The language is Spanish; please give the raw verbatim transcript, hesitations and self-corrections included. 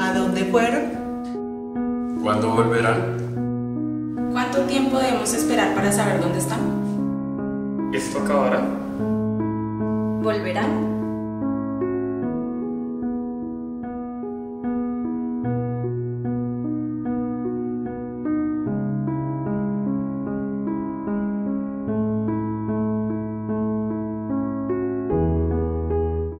¿A dónde fueron? ¿Cuándo volverán? ¿Cuánto tiempo debemos esperar para saber dónde están? ¿Esto acabará? ¿Volverán?